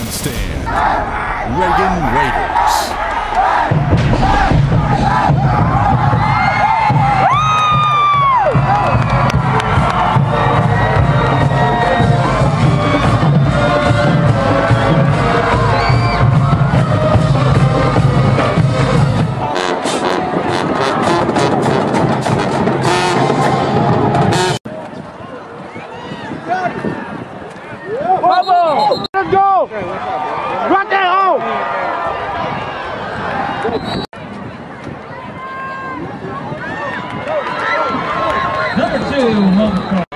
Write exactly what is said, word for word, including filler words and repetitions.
Fanstand, Reagan Raiders. Let's go! Right there, oh! Number two, Mother